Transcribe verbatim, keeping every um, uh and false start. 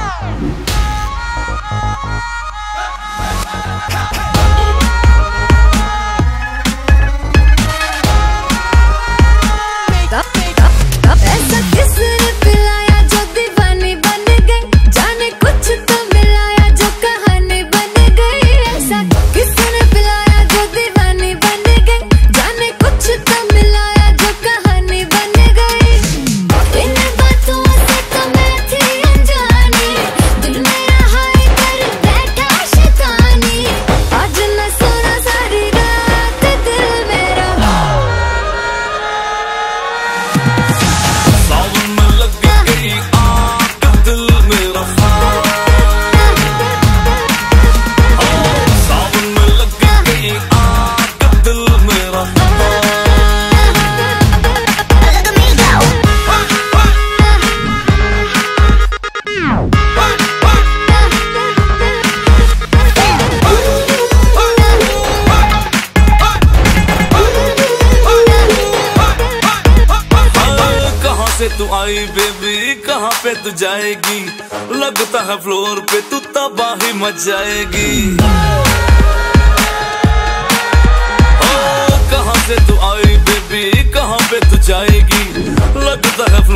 तू आई बेबी कहाँ पे तू जाएगी, लगता है फ्लोर पे तू तबाही मच जाएगी। ओ कहाँ से तू आई बेबी कहाँ पे तू जाएगी, लगता है